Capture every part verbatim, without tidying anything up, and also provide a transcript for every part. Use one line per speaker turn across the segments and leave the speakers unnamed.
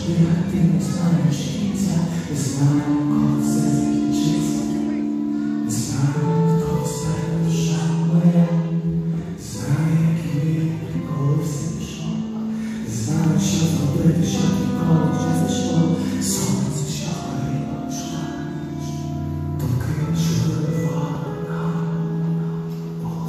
як ти не знаєш кінця, не знаю, коли все закінчиться, не знаю, хто це душа моя, не знаю, який коли все пішло, не знаю, що зробити, щоб ніколи не зайшло сонце, що горіло душа, думки, що виривало на боль.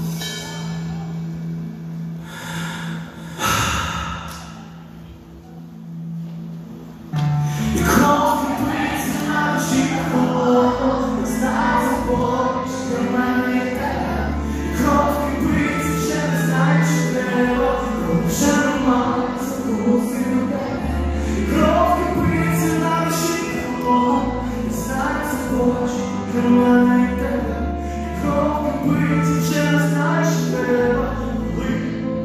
І кров відбиться на душі холодно, не знаю, забориш про мене і тебе. І кров відбиться, ще не знаєш, що треба, коли вже роман закусив у тебе. І кров відбиться на душі холодно, не знаю, забориш про мене і тебе. І кров відбиться, ще не знаєш, що треба, коли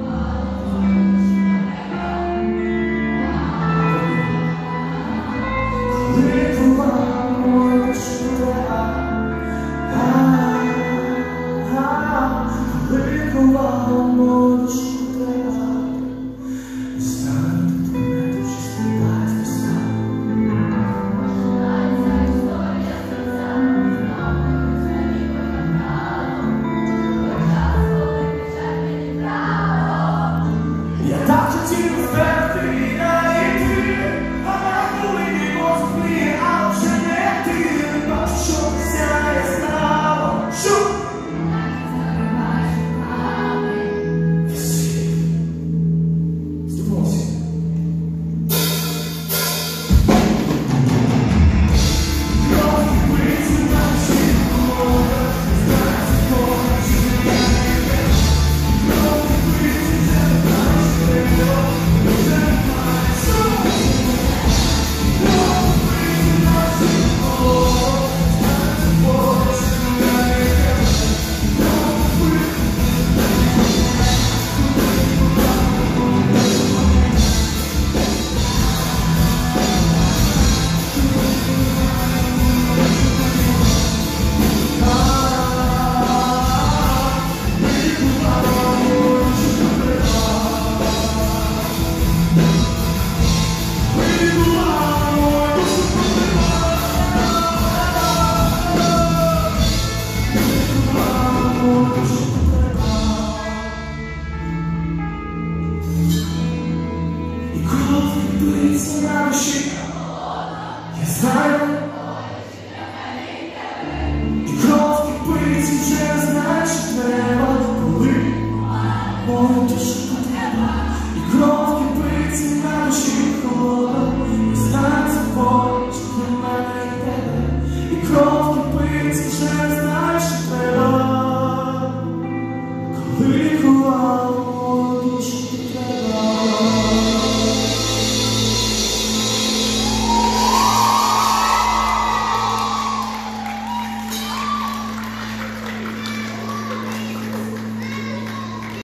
я знаю, і кров кипить, вже знаєш, що треба, коли мою душу потрібно. І кров кипить, на душі холодно, і знаю, це болить, що для мене і тебе. І кров кипить, вже